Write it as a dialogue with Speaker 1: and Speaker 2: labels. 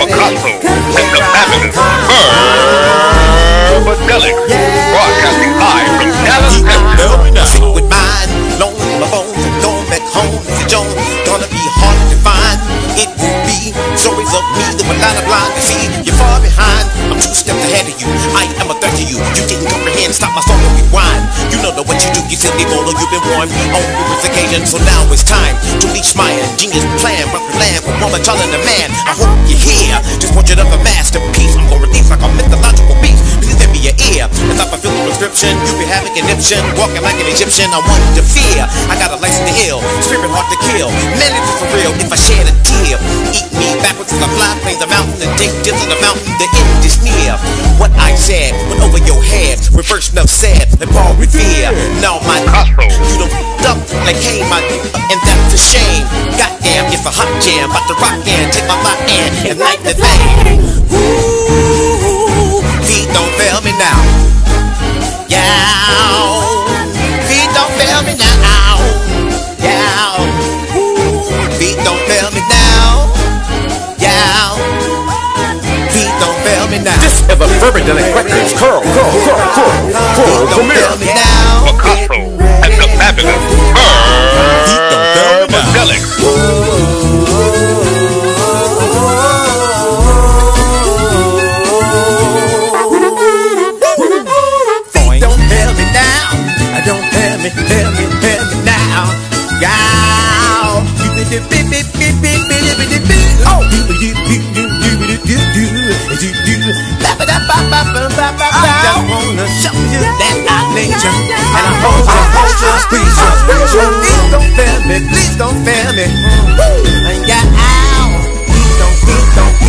Speaker 1: Picasso and the fabulous Verbadelic, broadcasting live from Dallas, Texas.
Speaker 2: Sick with mine, long in my bones, going back home. Mr. Jones, gonna be hard to find. It will be stories of me that were not blind to see. You're far behind, I'm 2 steps ahead of you. I am a threat to you, you didn't comprehend. Stop my song and rewind. You know what you do, you silly bolo. You've been warned on numerous occasions, so now it's time to reach my ingenious plan. But the land for woman taller than man. I hope you're here, just portrait of a masterpiece. I'm gonna release like a mythological beast. Please lend me your ear, as I fulfill the prescription. You be having conniption, walking like an Egyptian. I want to fear, I got a license to ill, spirit hard to kill. Man, it's for real, if I shed a tear. Eat me backwards as I fly, plains the mountain, and take dips in the mountain. The end is near. What I said went over your head. Reverse enough said, and Paul Revere. Now my
Speaker 1: Picasso,
Speaker 2: you done f***ed up like hey my, and that's a shame. Goddamn, it's a hot jam, about to rock in, take my lot in, and light the thing. Ooh, feet don't fail me now. Yeah, feet don't fail me now. Yeah, ooh, feet don't fail me now. Yeah, feet don't fail me now.
Speaker 3: This is the Verbadelic Records. Curl,
Speaker 2: fail me now.
Speaker 1: Picasso and the fabulous Verbadelic.
Speaker 2: Don't fail me now. Don't fail me now. Yow. Oh. I just wanna show you that I need you, and I hold you, squeeze you. Please don't fail me, please don't fail me. Yeah, ow. Please don't.